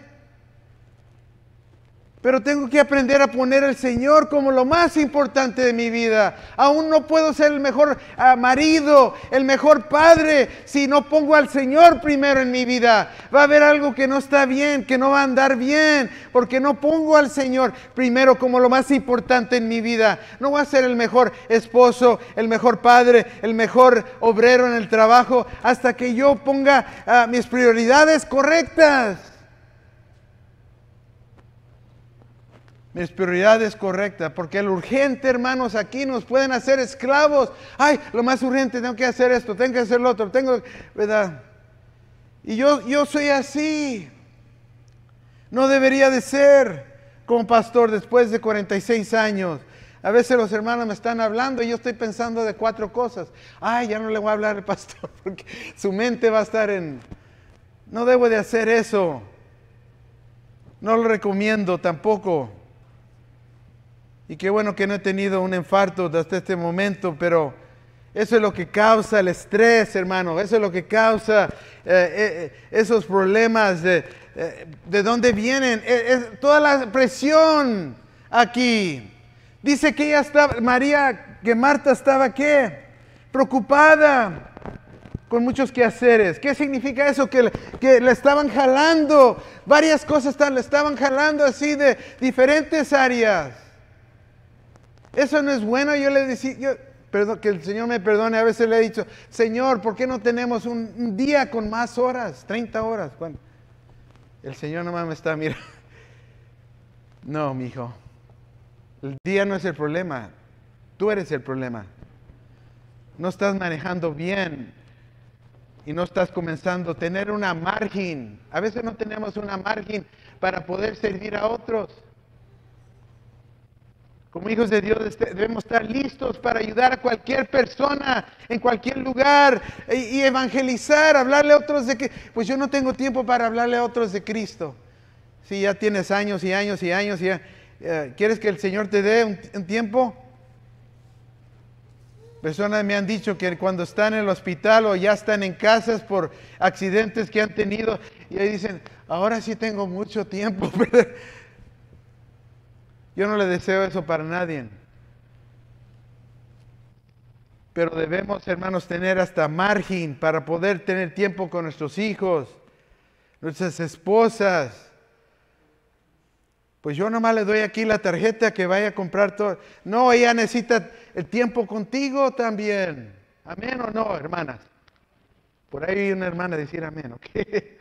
Pero tengo que aprender a poner al Señor como lo más importante de mi vida. Aún no puedo ser el mejor marido, el mejor padre, si no pongo al Señor primero en mi vida. Va a haber algo que no está bien, que no va a andar bien, porque no pongo al Señor primero como lo más importante en mi vida. No voy a ser el mejor esposo, el mejor padre, el mejor obrero en el trabajo, hasta que yo ponga mis prioridades correctas. Mis prioridades correctas, porque lo urgente, hermanos, aquí nos pueden hacer esclavos. Ay, lo más urgente, tengo que hacer esto, tengo que hacer lo otro, ¿verdad? Y yo soy así. No debería de ser como pastor después de 46 años. A veces los hermanos me están hablando y yo estoy pensando de 4 cosas. Ay, ya no le voy a hablar al pastor, porque su mente va a estar en... No debo de hacer eso. No lo recomiendo tampoco. Y qué bueno que no he tenido un infarto hasta este momento, pero eso es lo que causa el estrés, hermano. Eso es lo que causa esos problemas. ¿De dónde vienen? Toda la presión aquí. Dice que Marta estaba, ¿qué? Preocupada con muchos quehaceres. ¿Qué significa eso? Que le estaban jalando. Varias cosas le estaban jalando así de diferentes áreas. Eso no es bueno. Yo le decía, que el Señor me perdone, a veces le he dicho, Señor, ¿por qué no tenemos un día con más horas? 30 horas. Bueno, el Señor nomás me está mirando. No, mi hijo. El día no es el problema. Tú eres el problema. No estás manejando bien. Y no estás comenzando a tener una margen. A veces no tenemos una margen para poder servir a otros. Como hijos de Dios debemos estar listos para ayudar a cualquier persona en cualquier lugar y evangelizar, hablarle a otros de que, pues yo no tengo tiempo para hablarle a otros de Cristo. Si ya tienes años y años y años, ¿quieres que el Señor te dé un tiempo? Personas me han dicho que cuando están en el hospital o ya están en casas por accidentes que han tenido, y ahí dicen, ahora sí tengo mucho tiempo. Yo no le deseo eso para nadie. Pero debemos, hermanos, tener hasta margen para poder tener tiempo con nuestros hijos, nuestras esposas. Pues yo nomás le doy aquí la tarjeta que vaya a comprar todo. No, ella necesita el tiempo contigo también. ¿Amén o no, hermanas? Por ahí hay una hermana decir amén, ¿ok?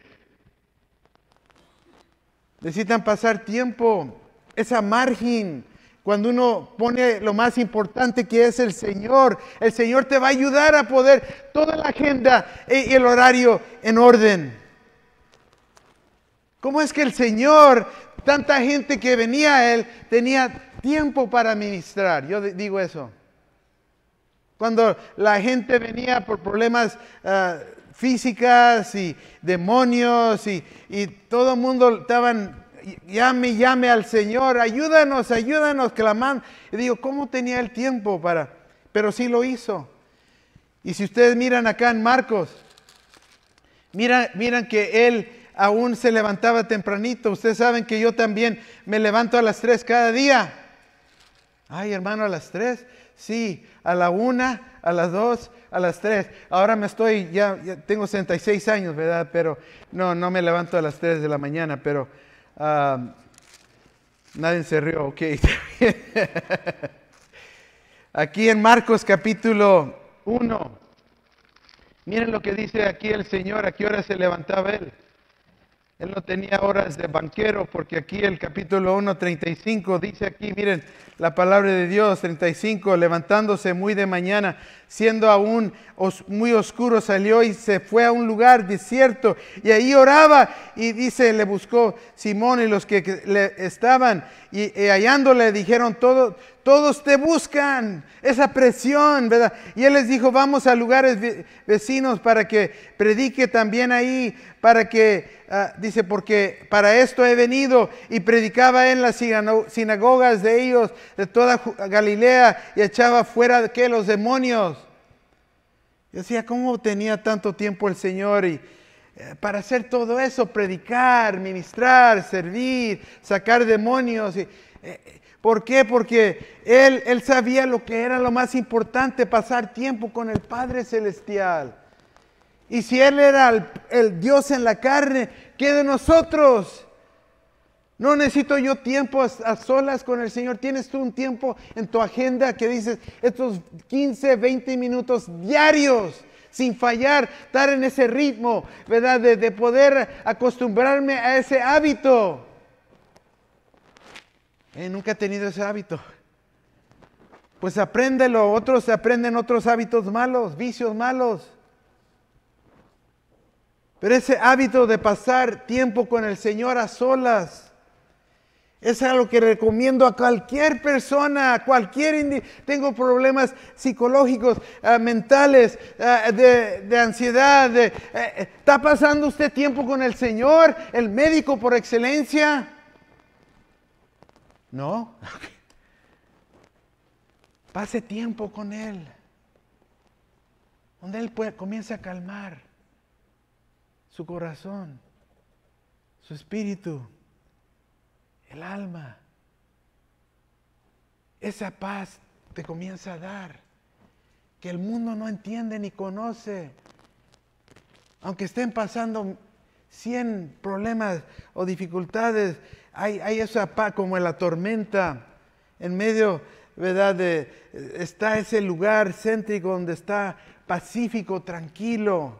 Necesitan pasar tiempo. Esa margen, cuando uno pone lo más importante que es el Señor te va a ayudar a poder toda la agenda y el horario en orden. ¿Cómo es que el Señor, tanta gente que venía a Él, tenía tiempo para ministrar? Yo digo eso. Cuando la gente venía por problemas físicas y demonios y todo el mundo estaban... Llame al Señor, ayúdanos, clamando. Y digo, ¿cómo tenía el tiempo para? Pero sí lo hizo. Y si ustedes miran acá en Marcos, miran que Él aún se levantaba tempranito. Ustedes saben que yo también me levanto a las 3 cada día. Ay, hermano, a las 3. Sí, a la 1, a las 2, a las 3. Ahora ya tengo 66 años, ¿verdad? Pero no me levanto a las 3 de la mañana, pero... nadie se rió, ok. Aquí en Marcos capítulo 1, miren lo que dice aquí el Señor, a qué hora se levantaba Él. Él no tenía horas de banquero, porque aquí el capítulo 1:35 dice aquí, miren, la palabra de Dios, 35, levantándose muy de mañana, siendo aún muy oscuro, salió y se fue a un lugar desierto y ahí oraba, y dice, le buscó Simón y los que le estaban, y hallándole dijeron, todos te buscan, esa presión, ¿verdad? Y él les dijo, vamos a lugares vecinos para que predique también ahí, para que, dice, porque para esto he venido, y predicaba en las sinagogas de ellos, de toda Galilea, y echaba fuera ¿qué? Los demonios. Yo decía, ¿cómo tenía tanto tiempo el Señor y para hacer todo eso? Predicar, ministrar, servir, sacar demonios. ¿Por qué? Porque él sabía lo que era lo más importante, pasar tiempo con el Padre Celestial. Y si Él era el Dios en la carne, ¿qué de nosotros? No necesito yo tiempo a solas con el Señor. ¿Tienes tú un tiempo en tu agenda que dices estos 15, 20 minutos diarios, sin fallar, estar en ese ritmo, ¿verdad? De poder acostumbrarme a ese hábito. Nunca he tenido ese hábito. Pues apréndelo. Otros aprenden otros hábitos malos, vicios malos. Pero ese hábito de pasar tiempo con el Señor a solas es algo que recomiendo a cualquier persona, tengo problemas psicológicos, mentales, de ansiedad. ¿Está pasando usted tiempo con el Señor, el médico por excelencia? No. Pase tiempo con Él, donde Él comienza a calmar su corazón, su espíritu, el alma. Esa paz te comienza a dar, que el mundo no entiende ni conoce. Aunque estén pasando 100 problemas o dificultades, hay esa paz como en la tormenta, en medio, ¿verdad? Está ese lugar céntrico donde está pacífico, tranquilo.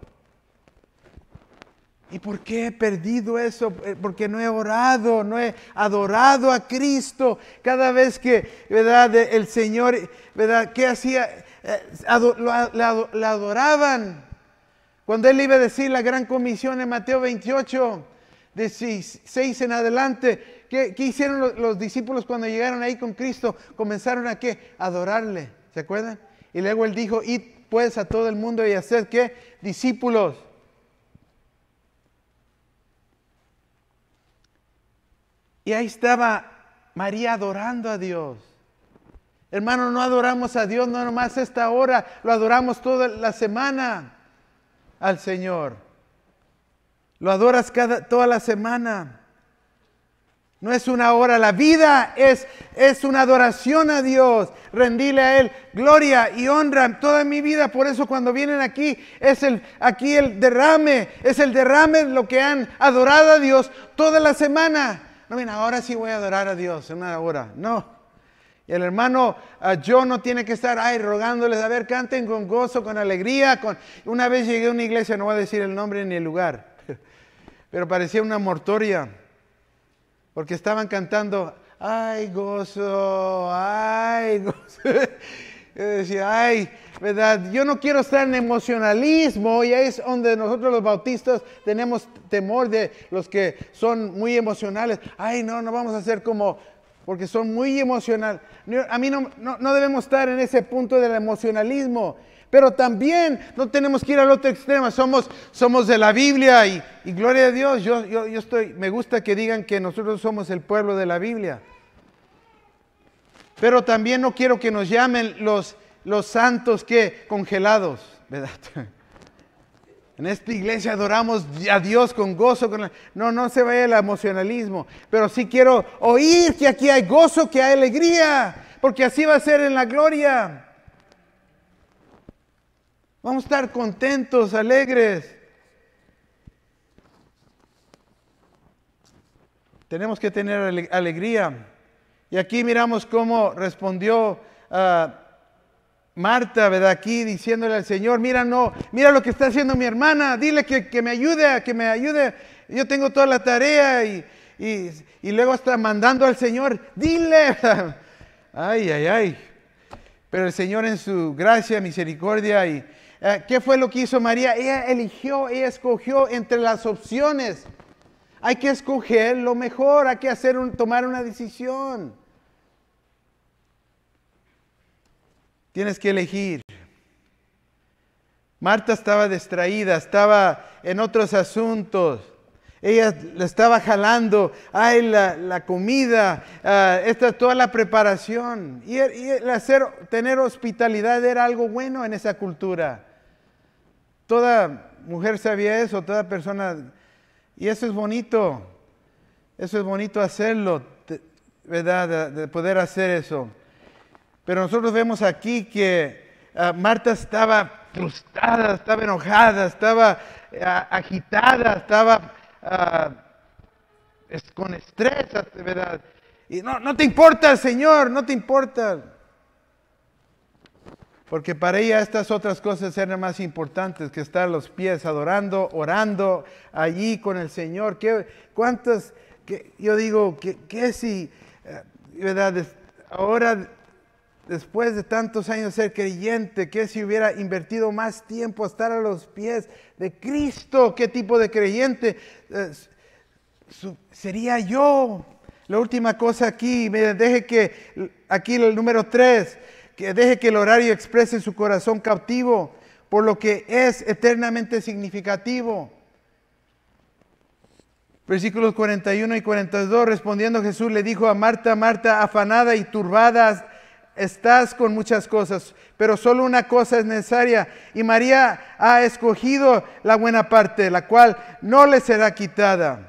¿Y por qué he perdido eso? Porque no he orado, no he adorado a Cristo. Cada vez que, ¿verdad? El Señor, ¿verdad? ¿Qué hacía? Le adoraban. Cuando Él iba a decir la gran comisión en Mateo 28, de 6 en adelante, ¿qué hicieron los discípulos cuando llegaron ahí con Cristo? Comenzaron a ¿qué? Adorarle, ¿se acuerdan? Y luego Él dijo, id pues a todo el mundo y haced ¿qué? Discípulos. Y ahí estaba María adorando a Dios. Hermano, no adoramos a Dios no nomás esta hora, lo adoramos toda la semana al Señor. Lo adoras toda la semana. No es una hora, la vida es una adoración a Dios. Rendirle a Él gloria y honra toda mi vida. Por eso cuando vienen aquí, aquí el derrame, es el derrame lo que han adorado a Dios toda la semana. No, mira, ahora sí voy a adorar a Dios en una hora. No. Y el hermano John no tiene que estar rogándoles, a ver, canten con gozo, con alegría. Una vez llegué a una iglesia, no voy a decir el nombre ni el lugar, pero parecía una mortoria, porque estaban cantando, ay, gozo, ay, gozo. Yo decía, ay, ¿verdad? Yo no quiero estar en emocionalismo, y ahí es donde nosotros los bautistas tenemos temor de los que son muy emocionales. Ay, no vamos a ser como, porque son muy emocionales. A mí no debemos estar en ese punto del emocionalismo, pero también no tenemos que ir al otro extremo. Somos de la Biblia y gloria a Dios. Me gusta que digan que nosotros somos el pueblo de la Biblia. Pero también no quiero que nos llamen los santos que congelados, ¿verdad? En esta iglesia adoramos a Dios con gozo. No se vaya el emocionalismo. Pero sí quiero oír que aquí hay gozo, que hay alegría. Porque así va a ser en la gloria. Vamos a estar contentos, alegres. Tenemos que tener alegría. Y aquí miramos cómo respondió Marta, ¿verdad? Aquí diciéndole al Señor, mira lo que está haciendo mi hermana, dile que me ayude, yo tengo toda la tarea y luego está mandando al Señor, dile. Ay, ay, ay. Pero el Señor en su gracia, misericordia y ¿qué fue lo que hizo María? Ella escogió entre las opciones. Hay que escoger lo mejor, hay que tomar una decisión. Tienes que elegir. Marta estaba distraída, estaba en otros asuntos. Ella le estaba jalando, la comida, toda la preparación. Y tener hospitalidad era algo bueno en esa cultura. Toda mujer sabía eso, toda persona. Y eso es bonito. Eso es bonito hacerlo, ¿verdad? De poder hacer eso. Pero nosotros vemos aquí que Marta estaba frustrada, estaba enojada, estaba agitada, estaba con estrés, ¿verdad? Y no te importa, Señor, no te importa. Porque para ella estas otras cosas eran más importantes que estar a los pies adorando, orando allí con el Señor. Yo digo, ¿qué si, verdad? Ahora, después de tantos años de ser creyente, ¿qué si hubiera invertido más tiempo a estar a los pies de Cristo? ¿Qué tipo de creyente sería yo? La última cosa aquí, aquí el número 3, que deje que el horario exprese su corazón cautivo por lo que es eternamente significativo. Versículos 41 y 42, respondiendo Jesús le dijo a Marta, Marta, afanada y turbada estás con muchas cosas, pero solo una cosa es necesaria, y María ha escogido la buena parte, la cual no le será quitada.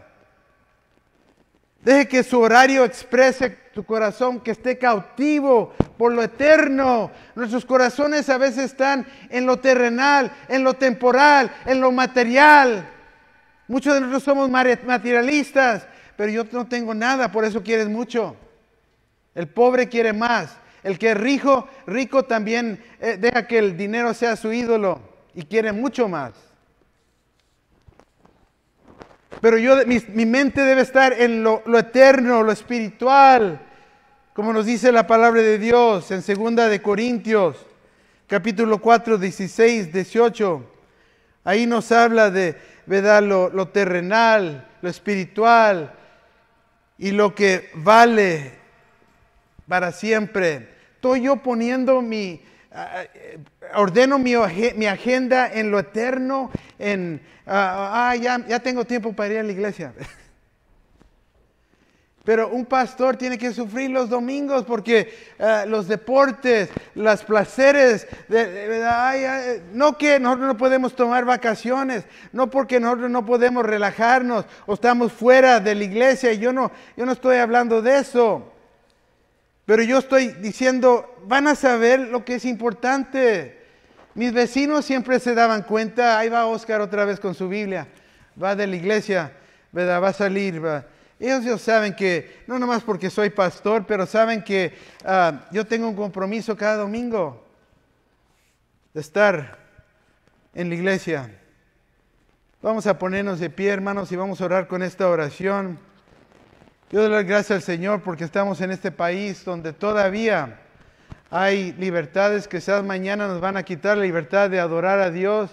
Deje que su horario exprese tu corazón, que esté cautivo por lo eterno. Nuestros corazones a veces están en lo terrenal, en lo temporal, en lo material. Muchos de nosotros somos materialistas, pero yo no tengo nada, por eso quieres mucho. El pobre quiere más. El que es rico también deja que el dinero sea su ídolo y quiere mucho más. Pero mi mente debe estar en lo eterno, lo espiritual, como nos dice la palabra de Dios en 2 de Corintios, capítulo 4, 16, 18. Ahí nos habla de, ¿verdad?, lo terrenal, lo espiritual y lo que vale para siempre. Estoy yo poniendo ordeno mi agenda en lo eterno, ya tengo tiempo para ir a la iglesia. Pero un pastor tiene que sufrir los domingos porque los deportes, los placeres, no que nosotros no podemos tomar vacaciones, no porque nosotros no podemos relajarnos o estamos fuera de la iglesia. Yo no estoy hablando de eso. Pero yo estoy diciendo, van a saber lo que es importante. Mis vecinos siempre se daban cuenta. Ahí va Oscar otra vez con su Biblia. Va de la iglesia, ¿verdad? Va a salir. Ellos saben que, no nomás porque soy pastor, pero saben que yo tengo un compromiso cada domingo de estar en la iglesia. Vamos a ponernos de pie, hermanos, y vamos a orar con esta oración. Yo doy las gracias al Señor porque estamos en este país donde todavía hay libertades que quizás mañana nos van a quitar la libertad de adorar a Dios.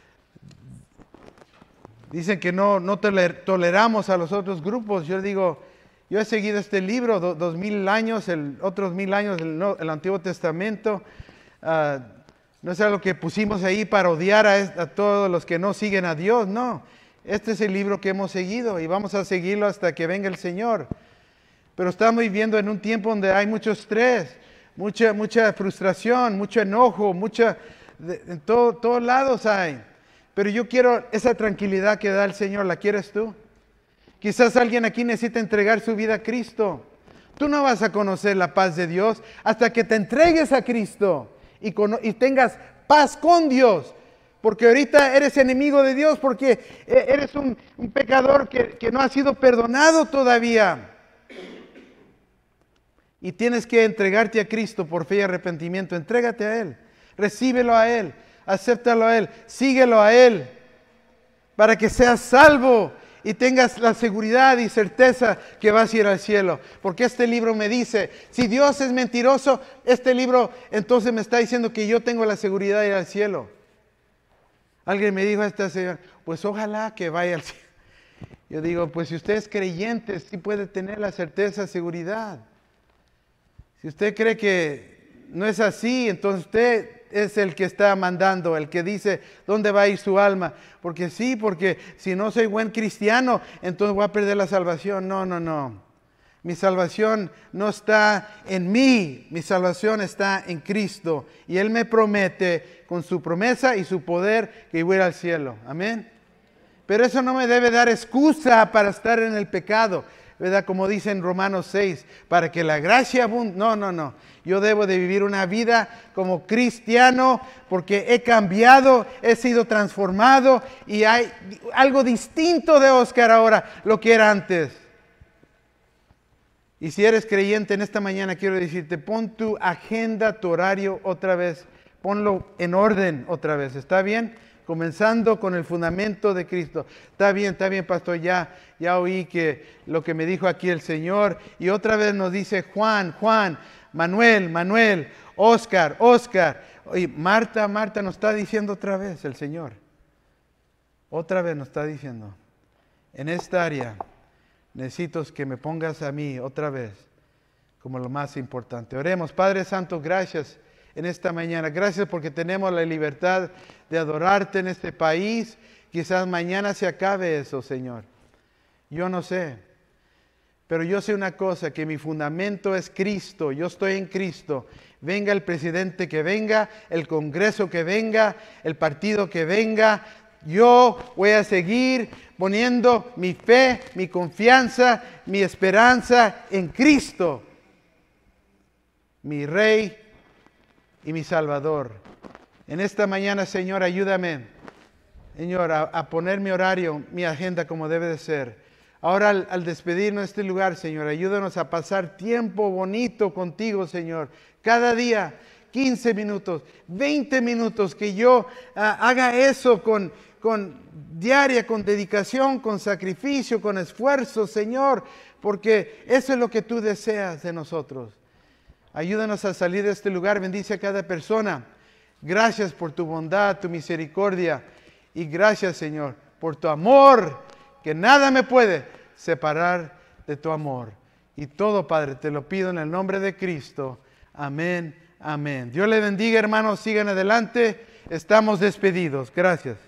Dicen que no toleramos a los otros grupos. Yo digo, yo he seguido este libro 2000 años, otros 1000 años, el Antiguo Testamento. No es algo que pusimos ahí para odiar a todos los que no siguen a Dios, no. Este es el libro que hemos seguido y vamos a seguirlo hasta que venga el Señor. Pero estamos viviendo en un tiempo donde hay mucho estrés, mucha frustración, mucho enojo, en todos lados hay. Pero yo quiero esa tranquilidad que da el Señor. ¿La quieres tú? Quizás alguien aquí necesita entregar su vida a Cristo. Tú no vas a conocer la paz de Dios hasta que te entregues a Cristo y tengas paz con Dios. Porque ahorita eres enemigo de Dios, porque eres un pecador que no ha sido perdonado todavía. Y tienes que entregarte a Cristo por fe y arrepentimiento. Entrégate a Él, recíbelo a Él, acéptalo a Él, síguelo a Él, para que seas salvo y tengas la seguridad y certeza que vas a ir al cielo. Porque este libro me dice, si Dios es mentiroso, este libro entonces me está diciendo que yo tengo la seguridad de ir al cielo. Alguien me dijo a esta señora, pues ojalá que vaya al cielo. Yo digo, pues si usted es creyente, sí puede tener la certeza, seguridad. Si usted cree que no es así, entonces usted es el que está mandando, el que dice dónde va a ir su alma. Porque sí, porque si no soy buen cristiano, entonces voy a perder la salvación. No, no, no. Mi salvación no está en mí, mi salvación está en Cristo. Y Él me promete con su promesa y su poder que voy a ir al cielo. Amén. Pero eso no me debe dar excusa para estar en el pecado, ¿verdad? Como dice en Romanos 6, para que la gracia abunde. No, no, no. Yo debo de vivir una vida como cristiano porque he cambiado, he sido transformado y hay algo distinto de Oscar ahora, lo que era antes. Y si eres creyente en esta mañana, quiero decirte, pon tu agenda, tu horario otra vez, ponlo en orden otra vez, ¿está bien? Comenzando con el fundamento de Cristo. Está bien, pastor, ya oí que lo que me dijo aquí el Señor. Y otra vez nos dice Juan, Manuel, Oscar. Y Marta nos está diciendo otra vez el Señor. Otra vez nos está diciendo, en esta área necesito que me pongas a mí otra vez como lo más importante. Oremos. Padre Santo, gracias en esta mañana. Gracias porque tenemos la libertad de adorarte en este país. Quizás mañana se acabe eso, Señor. Yo no sé. Pero yo sé una cosa, que mi fundamento es Cristo. Yo estoy en Cristo. Venga el presidente que venga, el Congreso que venga, el partido que venga. Yo voy a seguir poniendo mi fe, mi confianza, mi esperanza en Cristo, mi Rey y mi Salvador. En esta mañana, Señor, ayúdame, Señor, a poner mi horario, mi agenda como debe de ser. Ahora al despedirnos de este lugar, Señor, ayúdanos a pasar tiempo bonito contigo, Señor. Cada día, 15 minutos, 20 minutos, que yo haga eso con diaria, con dedicación, con sacrificio, con esfuerzo, Señor, porque eso es lo que tú deseas de nosotros. Ayúdanos a salir de este lugar, bendice a cada persona. Gracias por tu bondad, tu misericordia, y gracias, Señor, por tu amor, que nada me puede separar de tu amor. Y todo, Padre, te lo pido en el nombre de Cristo. Amén, amén. Dios le bendiga, hermanos, sigan adelante. Estamos despedidos. Gracias.